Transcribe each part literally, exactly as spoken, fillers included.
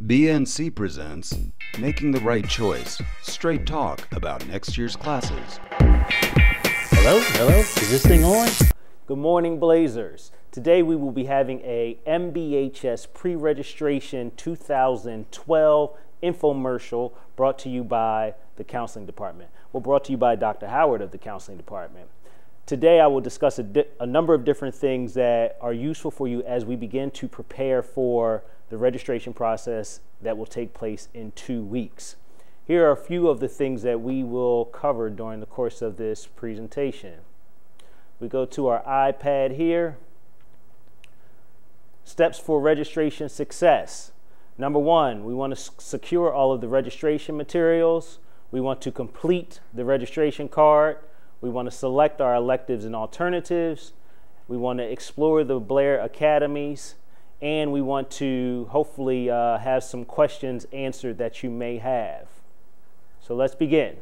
B N C presents Making the Right Choice, straight talk about next year's classes. Hello, hello, is this thing on? Good morning, Blazers. Today we will be having a M B H S pre-registration two thousand twelve infomercial brought to you by the Counseling Department. Well, brought to you by Doctor Howard of the Counseling Department. Today I will discuss a, a number of different things that are useful for you as we begin to prepare for the registration process that will take place in two weeks. Here are a few of the things that we will cover during the course of this presentation. We go to our iPad here. Steps for registration success. Number one, we want to secure all of the registration materials. We want to complete the registration card. We want to select our electives and alternatives. We want to explore the Blair Academies. And we want to hopefully uh, have some questions answered that you may have. So let's begin.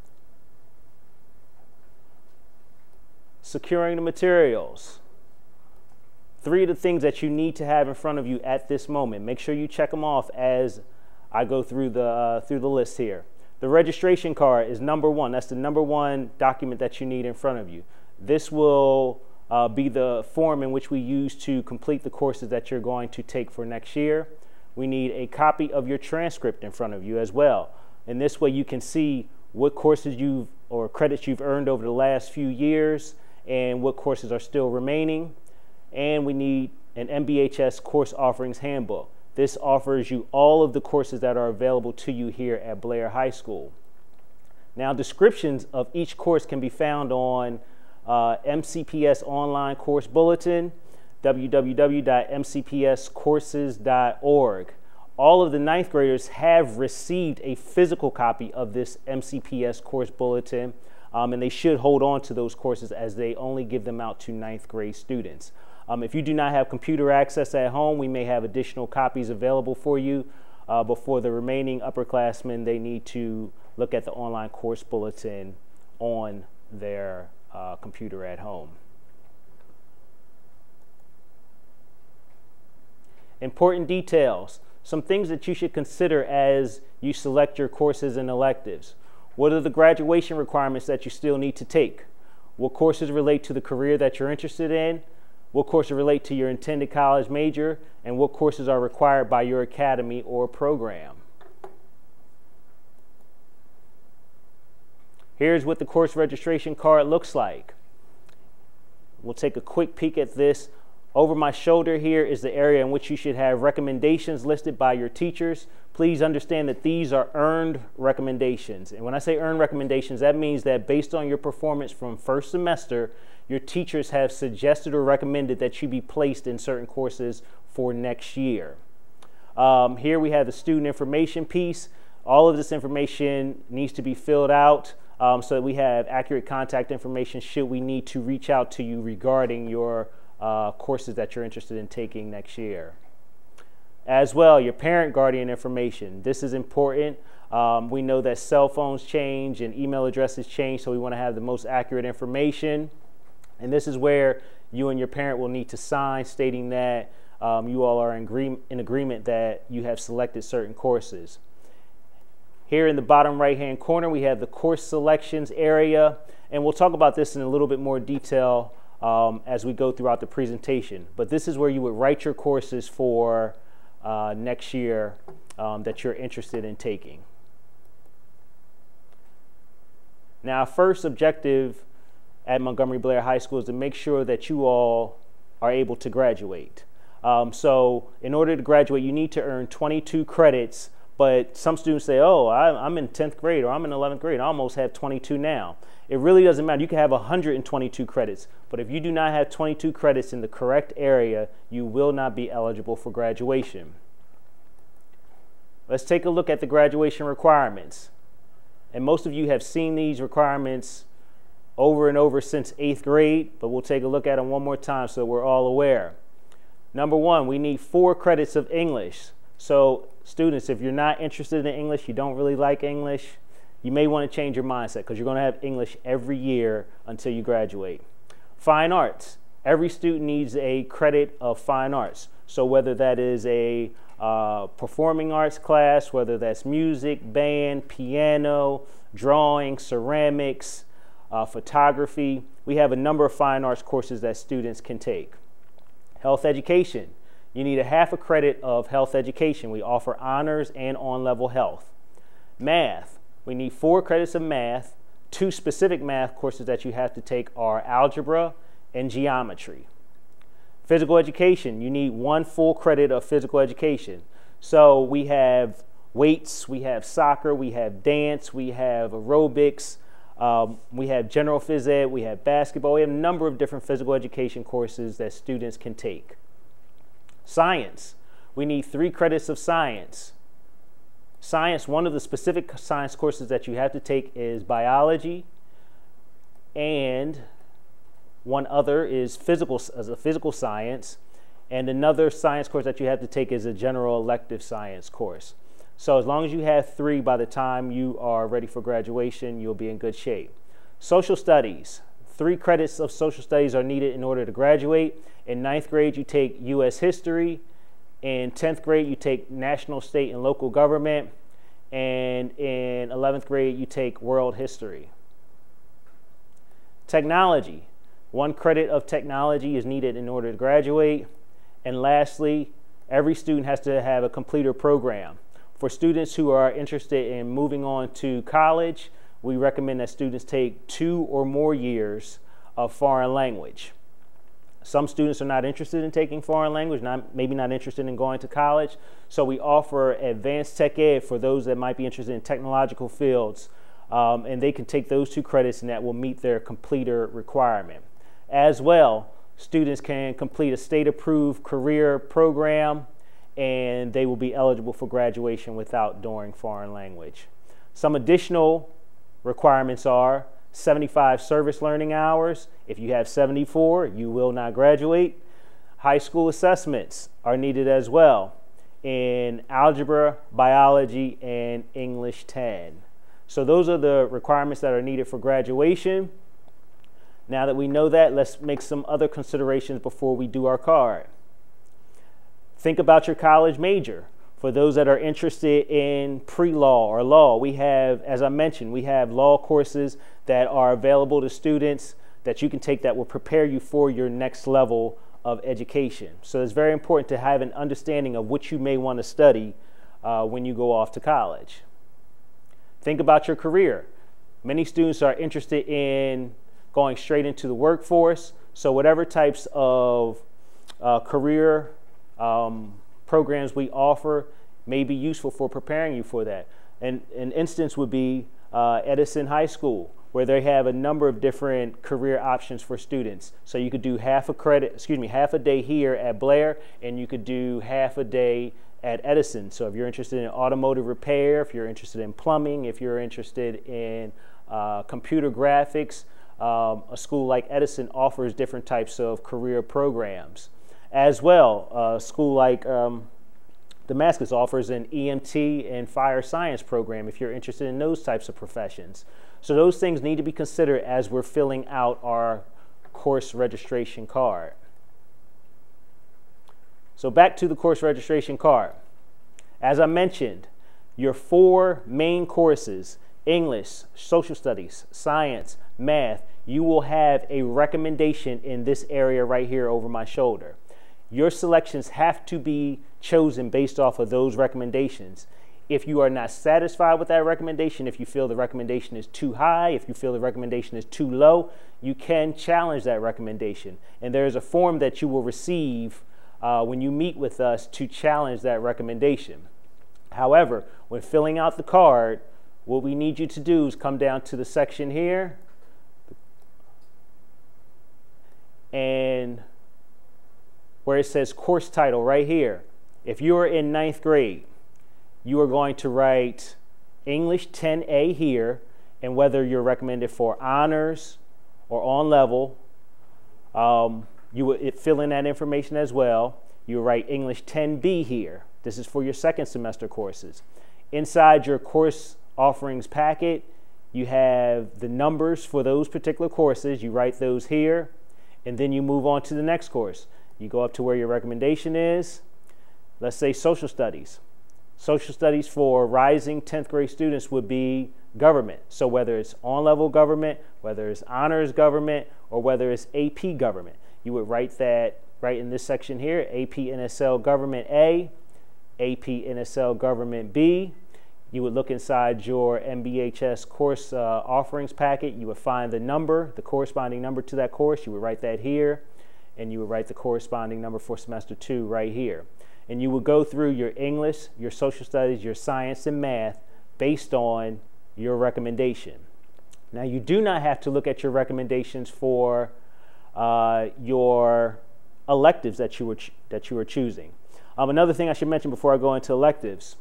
Securing the materials. Three of the things that you need to have in front of you at this moment. Make sure you check them off as I go through the, uh, through the list here. The registration card is number one. That's the number one document that you need in front of you. This will uh, be the form in which we use to complete the courses that you're going to take for next year. We need a copy of your transcript in front of you as well. And this way you can see what courses you've or credits you've earned over the last few years and what courses are still remaining. And we need an M B H S course offerings handbook. This offers you all of the courses that are available to you here at Blair High School. Now, descriptions of each course can be found on uh, M C P S Online Course Bulletin, w w w dot m c p s courses dot org. All of the ninth graders have received a physical copy of this M C P S Course Bulletin, um, and they should hold on to those courses as they only give them out to ninth grade students. Um, if you do not have computer access at home, we may have additional copies available for you. Uh, but for the remaining upperclassmen, they need to look at the online course bulletin on their uh, computer at home. Important details. Some things that you should consider as you select your courses and electives. What are the graduation requirements that you still need to take? What courses relate to the career that you're interested in? What courses relate to your intended college major, and what courses are required by your academy or program. Here's what the course registration card looks like. We'll take a quick peek at this. Over my shoulder here is the area in which you should have recommendations listed by your teachers. Please understand that these are earned recommendations. And when I say earned recommendations, that means that based on your performance from first semester, your teachers have suggested or recommended that you be placed in certain courses for next year. Um, here we have the student information piece. All of this information needs to be filled out um, so that we have accurate contact information should we need to reach out to you regarding your uh, courses that you're interested in taking next year. As well, your parent guardian information. This is important. Um, we know that cell phones change and email addresses change, so we want to have the most accurate information. And this is where you and your parent will need to sign stating that um, you all are in, agree in agreement that you have selected certain courses. Here in the bottom right hand corner we have the course selections area, and we'll talk about this in a little bit more detail um, as we go throughout the presentation. But this is where you would write your courses for uh, next year um, that you're interested in taking. Now, our first objective at Montgomery Blair High School is to make sure that you all are able to graduate. Um, so in order to graduate, you need to earn twenty-two credits, but some students say, oh, I'm in tenth grade or I'm in eleventh grade, I almost have twenty-two now. It really doesn't matter. You can have one hundred twenty-two credits, but if you do not have twenty-two credits in the correct area, you will not be eligible for graduation. Let's take a look at the graduation requirements. And most of you have seen these requirements over and over since eighth grade, but we'll take a look at them one more time so we're all aware. Number one, we need four credits of English. So students, if you're not interested in English, you don't really like English, you may want to change your mindset because you're going to have English every year until you graduate. Fine arts. Every student needs a credit of fine arts. So whether that is a uh, performing arts class, whether that's music, band, piano, drawing, ceramics, uh, photography. We have a number of fine arts courses that students can take. Health education. You need a half a credit of health education. We offer honors and on-level health. Math. We need four credits of math. Two specific math courses that you have to take are algebra and geometry. Physical education. You need one full credit of physical education. So we have weights, we have soccer, we have dance, we have aerobics, um, we have general phys ed, we have basketball. We have a number of different physical education courses that students can take. Science. We need three credits of science. Science, one of the specific science courses that you have to take is biology, and one other is physical, as a physical science, and another science course that you have to take is a general elective science course. So as long as you have three by the time you are ready for graduation, you'll be in good shape. Social studies. Three credits of social studies are needed in order to graduate. In ninth grade, you take U S history. In tenth grade, you take national, state, and local government. And in eleventh grade, you take world history. Technology. One credit of technology is needed in order to graduate. And lastly, every student has to have a completer program. For students who are interested in moving on to college, we recommend that students take two or more years of foreign language. Some students are not interested in taking foreign language, not, maybe not interested in going to college, so we offer advanced tech ed for those that might be interested in technological fields, um, and they can take those two credits and that will meet their completer requirement. As well, students can complete a state-approved career program and they will be eligible for graduation without doing foreign language. Some additional requirements are seventy-five service learning hours. If you have seventy-four, you will not graduate. High school assessments are needed as well in algebra, biology, and English ten. So those are the requirements that are needed for graduation. Now that we know that, let's make some other considerations before we do our card. Think about your college major. For those that are interested in pre-law or law, we have, as I mentioned, we have law courses that are available to students that you can take that will prepare you for your next level of education. So it's very important to have an understanding of what you may want to study uh, when you go off to college. Think about your career. Many students are interested in going straight into the workforce. So whatever types of uh, career um, programs we offer may be useful for preparing you for that. And an instance would be uh, Edison High School, where they have a number of different career options for students. So you could do half a credit, excuse me, half a day here at Blair, and you could do half a day at Edison. So if you're interested in automotive repair, if you're interested in plumbing, if you're interested in uh, computer graphics, um, a school like Edison offers different types of career programs. As well, a school like um, Damascus offers an E M T and fire science program if you're interested in those types of professions. So those things need to be considered as we're filling out our course registration card. So back to the course registration card. As I mentioned, your four main courses, English, social studies, science, math, you will have a recommendation in this area right here over my shoulder. Your selections have to be chosen based off of those recommendations. If you are not satisfied with that recommendation, if you feel the recommendation is too high, if you feel the recommendation is too low, you can challenge that recommendation. And there is a form that you will receive uh, when you meet with us to challenge that recommendation. However, when filling out the card, what we need you to do is come down to the section here and where it says course title right here. If you are in ninth grade, you are going to write English ten A here, and whether you're recommended for honors or on level, um, you would fill in that information as well. You write English ten B here. This is for your second semester courses. Inside your course offerings packet, you have the numbers for those particular courses. You write those here, and then you move on to the next course. You go up to where your recommendation is, Let's say social studies. Social studies for rising tenth grade students would be government. So whether it's on-level government, whether it's honors government, or whether it's A P government, you would write that right in this section here, A P N S L Government A, A P N S L Government B. You would look inside your M B H S course uh, offerings packet. You would find the number, the corresponding number to that course. You would write that here, and you would write the corresponding number for semester two right here. And you would go through your English, your social studies, your science, and math based on your recommendation. Now, you do not have to look at your recommendations for uh, your electives that you were that you were choosing. Um, another thing I should mention before I go into electives,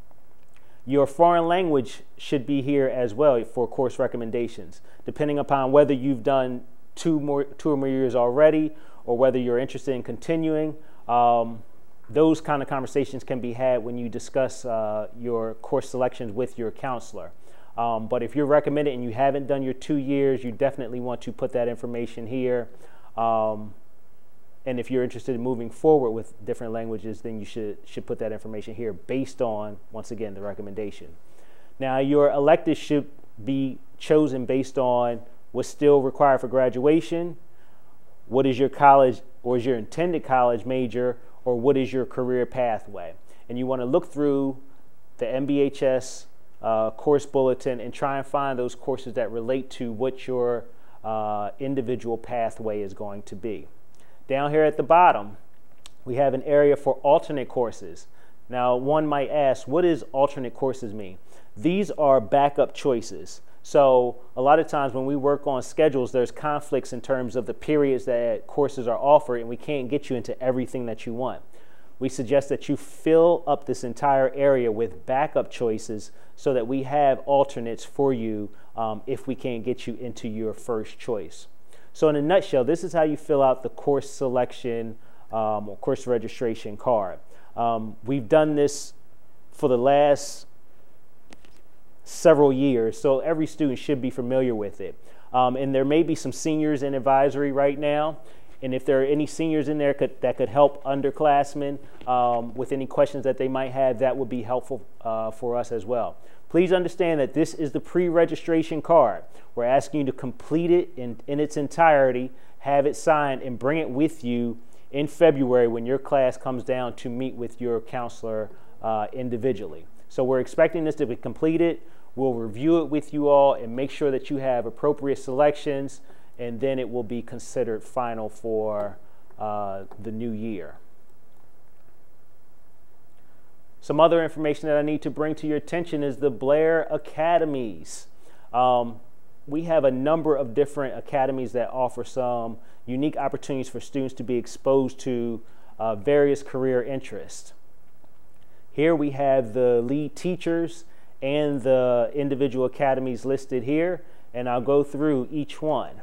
your foreign language should be here as well for course recommendations, depending upon whether you've done two more two or more years already, or whether you're interested in continuing. Um, those kind of conversations can be had when you discuss uh, your course selections with your counselor. Um, but if you're recommended and you haven't done your two years, you definitely want to put that information here. Um, and if you're interested in moving forward with different languages, then you should, should put that information here based on, once again, the recommendation. Now, your electives should be chosen based on what's still required for graduation, what is your college or is your intended college major, or what is your career pathway. And you want to look through the M B H S uh, course bulletin and try and find those courses that relate to what your uh, individual pathway is going to be. Down here at the bottom, we have an area for alternate courses. Now, one might ask, what does alternate courses mean? These are backup choices. So a lot of times when we work on schedules, there's conflicts in terms of the periods that courses are offered, and we can't get you into everything that you want. We suggest that you fill up this entire area with backup choices so that we have alternates for you um, if we can't get you into your first choice. So in a nutshell, this is how you fill out the course selection um, or course registration card. Um, we've done this for the last several years, so every student should be familiar with it. Um, and there may be some seniors in advisory right now, and if there are any seniors in there could, that could help underclassmen um, with any questions that they might have, that would be helpful uh, for us as well. Please understand that this is the pre-registration card. We're asking you to complete it in, in its entirety, have it signed, and bring it with you in February when your class comes down to meet with your counselor uh, individually. So we're expecting this to be completed. We'll review it with you all and make sure that you have appropriate selections, and then it will be considered final for uh, the new year. Some other information that I need to bring to your attention is the Blair Academies. Um, we have a number of different academies that offer some unique opportunities for students to be exposed to uh, various career interests. Here we have the lead teachers and the individual academies listed here, and I'll go through each one.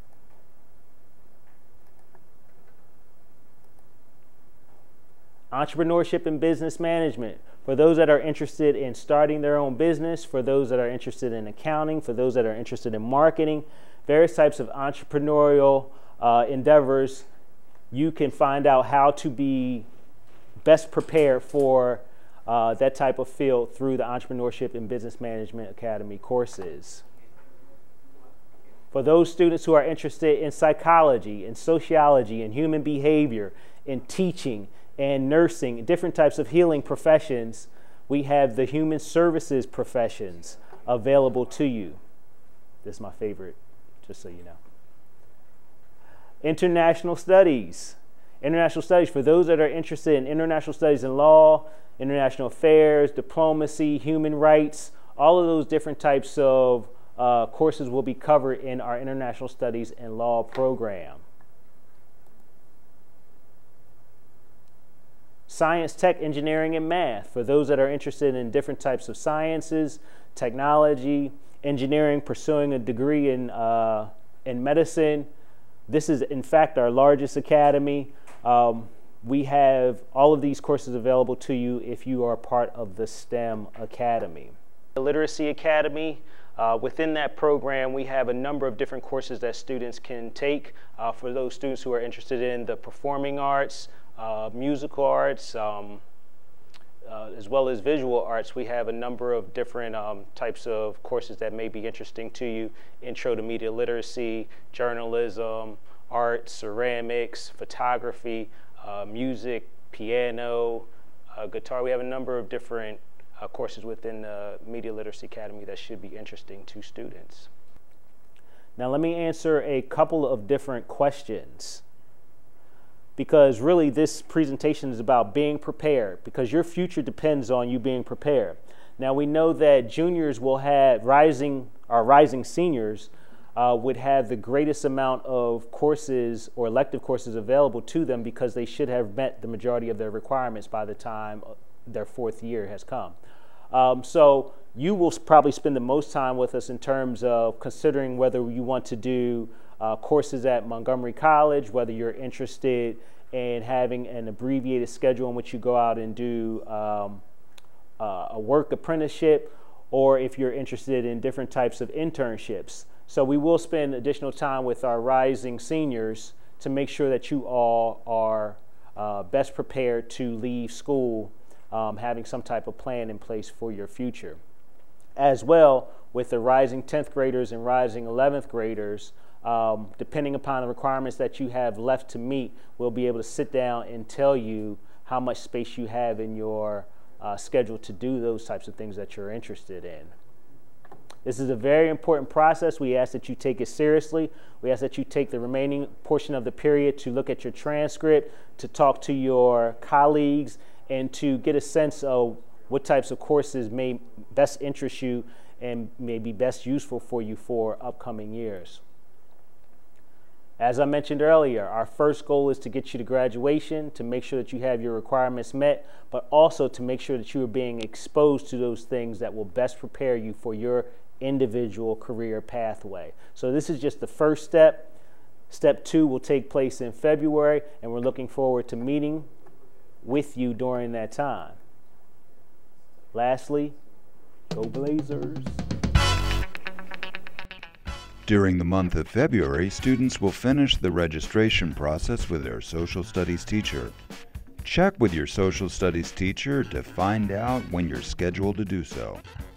Entrepreneurship and business management. For those that are interested in starting their own business, for those that are interested in accounting, for those that are interested in marketing, various types of entrepreneurial uh, endeavors, you can find out how to be best prepared for uh, that type of field through the Entrepreneurship and Business Management Academy courses. For those students who are interested in psychology, in sociology, in human behavior, in teaching, and nursing, different types of healing professions, we have the human services professions available to you. This is my favorite, just so you know. International studies. International studies, for those that are interested in international studies in law, international affairs, diplomacy, human rights, all of those different types of uh, courses will be covered in our international studies and law program. Science, tech, engineering, and math. For those that are interested in different types of sciences, technology, engineering, pursuing a degree in, uh, in medicine, this is in fact our largest academy. Um, we have all of these courses available to you if you are part of the STEM Academy. The Literacy Academy, uh, within that program we have a number of different courses that students can take uh, for those students who are interested in the performing arts, Uh, musical arts, um, uh, as well as visual arts, we have a number of different um, types of courses that may be interesting to you. Intro to media literacy, journalism, art, ceramics, photography, uh, music, piano, uh, guitar. We have a number of different uh, courses within the Media Literacy Academy that should be interesting to students. Now let me answer a couple of different questions, because really this presentation is about being prepared, because your future depends on you being prepared. Now we know that juniors will have rising, or rising seniors uh, would have the greatest amount of courses or elective courses available to them, because they should have met the majority of their requirements by the time their fourth year has come. Um, so you will probably spend the most time with us in terms of considering whether you want to do uh, courses at Montgomery College, whether you're interested in having an abbreviated schedule in which you go out and do um, uh, a work apprenticeship, or if you're interested in different types of internships. So we will spend additional time with our rising seniors to make sure that you all are uh, best prepared to leave school um, having some type of plan in place for your future. As well, with the rising tenth graders and rising eleventh graders, um, depending upon the requirements that you have left to meet, we'll be able to sit down and tell you how much space you have in your uh, schedule to do those types of things that you're interested in. This is a very important process. We ask that you take it seriously. We ask that you take the remaining portion of the period to look at your transcript, to talk to your colleagues, and to get a sense of what types of courses may best interest you and may be best useful for you for upcoming years. As I mentioned earlier, our first goal is to get you to graduation, to make sure that you have your requirements met, but also to make sure that you are being exposed to those things that will best prepare you for your individual career pathway. So this is just the first step. Step two will take place in February, and we're looking forward to meeting with you during that time. Lastly, go Blazers. During the month of February, students will finish the registration process with their social studies teacher. Check with your social studies teacher to find out when you're scheduled to do so.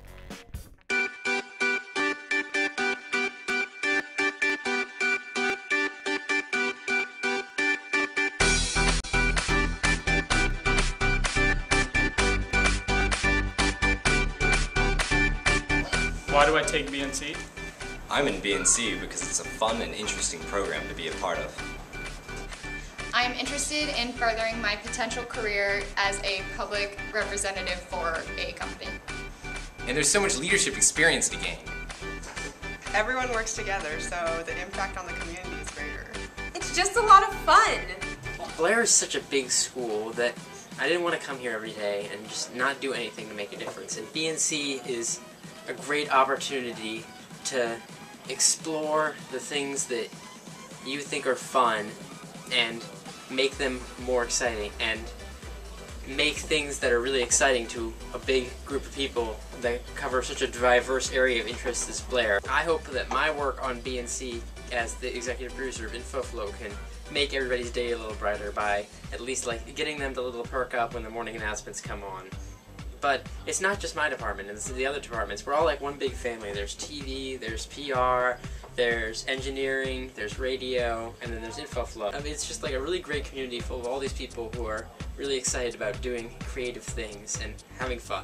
Why do I take B N C? I'm in B N C because it's a fun and interesting program to be a part of. I'm interested in furthering my potential career as a public representative for a company. And there's so much leadership experience to gain. Everyone works together, so the impact on the community is greater. It's just a lot of fun. Blair is such a big school that I didn't want to come here every day and just not do anything to make a difference. And B N C is a great opportunity to explore the things that you think are fun and make them more exciting, and make things that are really exciting to a big group of people that cover such a diverse area of interest as Blair. I hope that my work on B N C as the executive producer of InfoFlow can make everybody's day a little brighter by at least like getting them to a little perk up when the morning announcements come on. But it's not just my department, it's the other departments. We're all like one big family. There's T V, there's P R, there's engineering, there's radio, and then there's InfoFlow. I mean, it's just like a really great community full of all these people who are really excited about doing creative things and having fun.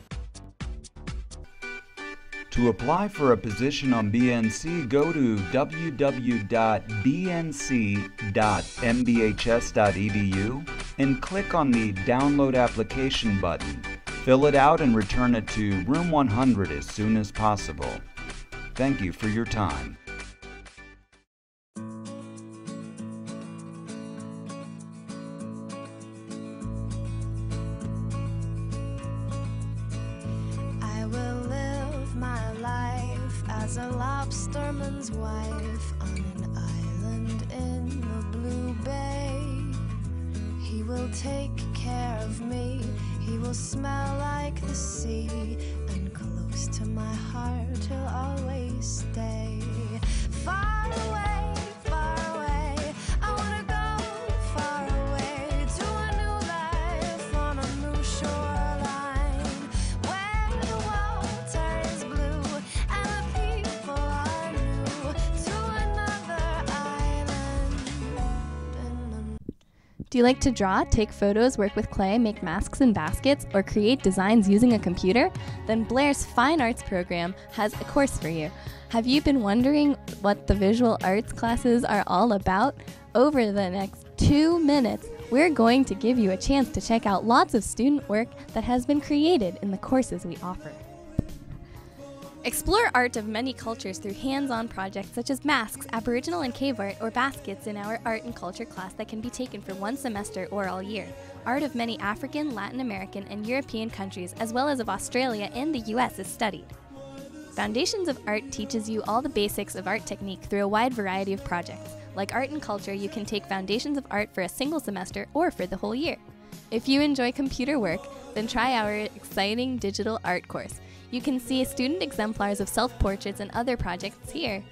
To apply for a position on B N C, go to w w w dot b n c dot m b h s dot e d u and click on the Download Application button. Fill it out and return it to room one hundred as soon as possible. Thank you for your time. I will live my life as a lobsterman's wife on an island in the blue bay. He will take care of me. He will smell like the sea, and close to my heart he'll always stay. Far away, far away, I wanna go far away to a new life on a new shoreline. Do you like to draw, take photos, work with clay, make masks and baskets, or create designs using a computer? Then Blair's Fine Arts program has a course for you. Have you been wondering what the visual arts classes are all about? Over the next two minutes, we're going to give you a chance to check out lots of student work that has been created in the courses we offer. Explore art of many cultures through hands-on projects such as masks, Aboriginal and cave art, or baskets in our art and culture class that can be taken for one semester or all year. Art of many African, Latin American, and European countries, as well as of Australia and the U S is studied. Foundations of Art teaches you all the basics of art technique through a wide variety of projects. Like art and culture, you can take Foundations of Art for a single semester or for the whole year. If you enjoy computer work, then try our exciting digital art course. You can see student exemplars of self-portraits and other projects here.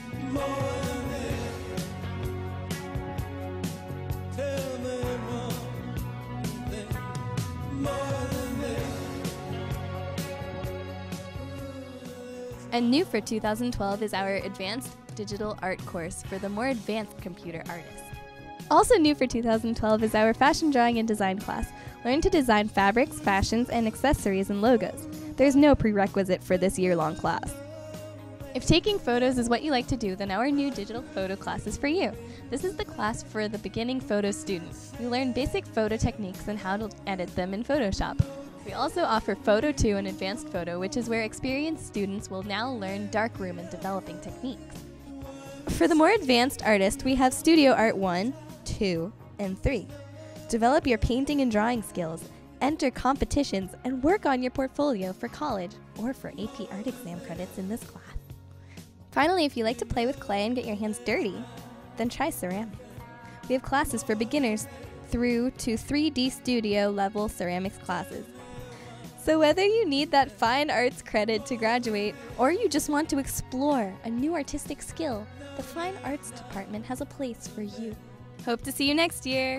And new for two thousand twelve is our Advanced Digital Art course for the more advanced computer artists. Also new for two thousand twelve is our Fashion Drawing and Design class. Learn to design fabrics, fashions, and accessories and logos. There's no prerequisite for this year-long class. If taking photos is what you like to do, then our new digital photo class is for you. This is the class for the beginning photo student. You learn basic photo techniques and how to edit them in Photoshop. We also offer Photo two and Advanced Photo, which is where experienced students will now learn darkroom and developing techniques. For the more advanced artist, we have Studio Art one, two, and three. Develop your painting and drawing skills, enter competitions, and work on your portfolio for college or for A P art exam credits in this class. Finally, if you like to play with clay and get your hands dirty, then try ceramics. We have classes for beginners through to three D studio level ceramics classes. So whether you need that fine arts credit to graduate or you just want to explore a new artistic skill, the Fine Arts Department has a place for you. Hope to see you next year!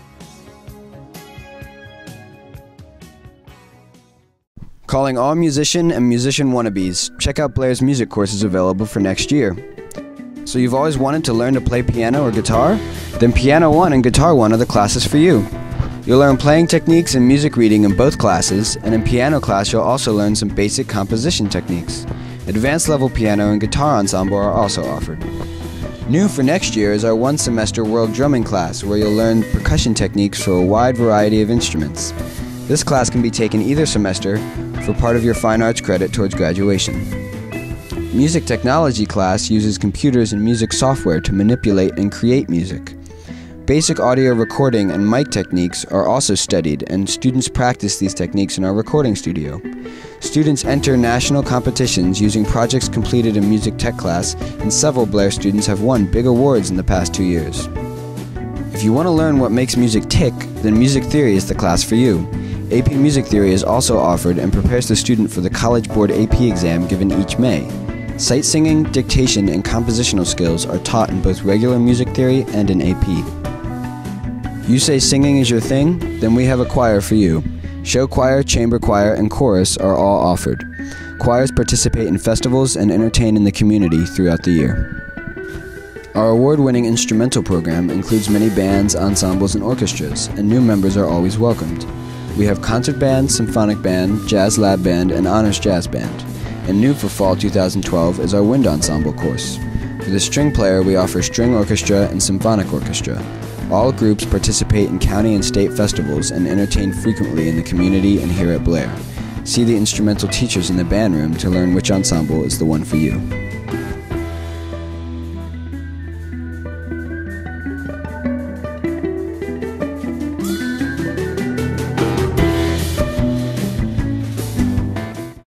Calling all musician and musician wannabes, check out Blair's music courses available for next year. So you've always wanted to learn to play piano or guitar? Then Piano one and Guitar one are the classes for you. You'll learn playing techniques and music reading in both classes, and in piano class you'll also learn some basic composition techniques. Advanced level piano and guitar ensemble are also offered. New for next year is our one semester world drumming class, where you'll learn percussion techniques for a wide variety of instruments. This class can be taken either semester for part of your fine arts credit towards graduation. Music technology class uses computers and music software to manipulate and create music. Basic audio recording and mic techniques are also studied, and students practice these techniques in our recording studio. Students enter national competitions using projects completed in music tech class, and several Blair students have won big awards in the past two years. If you want to learn what makes music tick, then music theory is the class for you. A P Music Theory is also offered and prepares the student for the College Board A P exam given each May. Sight singing, dictation, and compositional skills are taught in both regular music theory and in A P. You say singing is your thing? Then we have a choir for you. Show choir, chamber choir, and chorus are all offered. Choirs participate in festivals and entertain in the community throughout the year. Our award-winning instrumental program includes many bands, ensembles, and orchestras, and new members are always welcomed. We have concert band, symphonic band, jazz lab band, and honors jazz band. And new for fall two thousand twelve is our wind ensemble course. For the string player, we offer string orchestra and symphonic orchestra. All groups participate in county and state festivals and entertain frequently in the community and here at Blair. See the instrumental teachers in the band room to learn which ensemble is the one for you.